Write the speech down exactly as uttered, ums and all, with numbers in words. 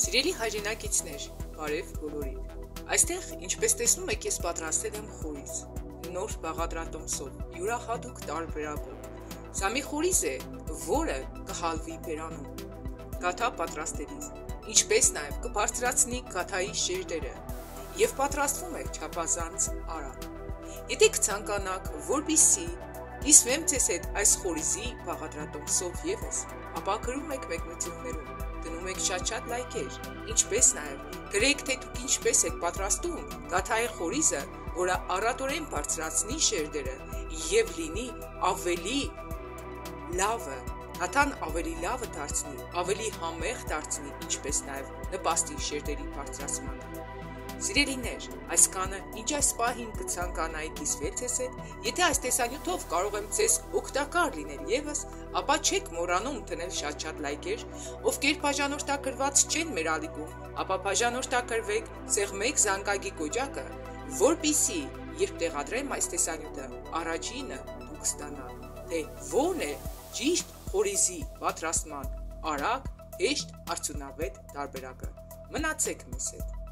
Սիրելի հայրենակիցներ, բարև բոլորիդ։ Այստեղ, ինչպես տեսնում եք, ես պատրաստել եմ խորիզ, նոր բաղադրատոմսով, յուրահատուկ տարբերակով։ Սա մի խորիզ է, որը կհալվի բերանում գաթա պատրաստելիս, ինչպես նաև կբարձրացնի գաթայի շերտերը և պատրաստվում է չափազանց արագ։ Եթե կցանկանաք, որպեսզի կիսվեմ ձեզ հետ այս խորիզի բաղադրատոմսով ևս, ապա գրում եք մեկնություններում, դնում եք շատ-շատ լայքեր, ինչպես նաև գրեք, թե դուք ինչպես եք պատրաստում գաթայի խորիզը, որը առատորեն բարձրացնի շերտերը և լինի ավելի լավը, գաթան ավելի լավը դարձնի, ավելի համեղ դարձնի, ինչպես նաև նպաստի շերտերի բարձրացմանը։ Սիրելիներ, այս կանը ինչ այս պահին կցանկանայի կիսվել ձեզ հետ, եթե այս տեսանյութով կարող եմ ձեզ օգտակար լինել ևս, ապա չեք մոռանում դնել շատ-շատ լայքեր, ովքեր բաժանորդագրված չեն մեր ալիքում, ապա բաժանորդագրվեք, սեղմեք զանգակի կոճակը, որպեսզի երբ տեղադրեմ այս տեսանյութը, առաջինը դուք ստանաք, թե որն է ճիշտ խորիզի պատրաստման արագ, հեշտ, արդյունավետ տարբերակը։ Մնացեք մեզ հետ։